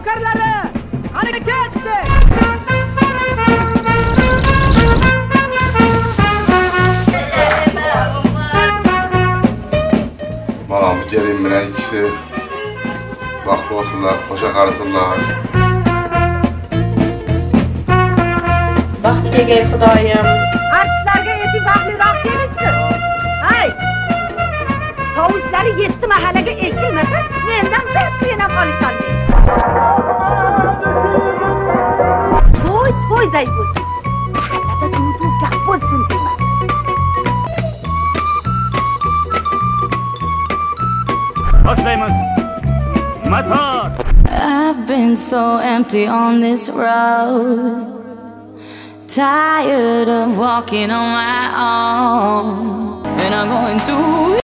navkarlari, qani ketdi. Mana bu kerim bilan ikkisi vaqt olsinlar, qo'sha qarasinlar. Baxt kelgay Xudoyim. Artistlarga etik baxtliroq kelishsin. Hay! Tovushlari 7 mahallaga ekilmasa, mendan yana qolishadi. To'y zaygut. Mahallada duv gap bo'lsin dema. Boshlaymiz. Motor. I've been so empty on this road, tired of walking on my own, and I'm going through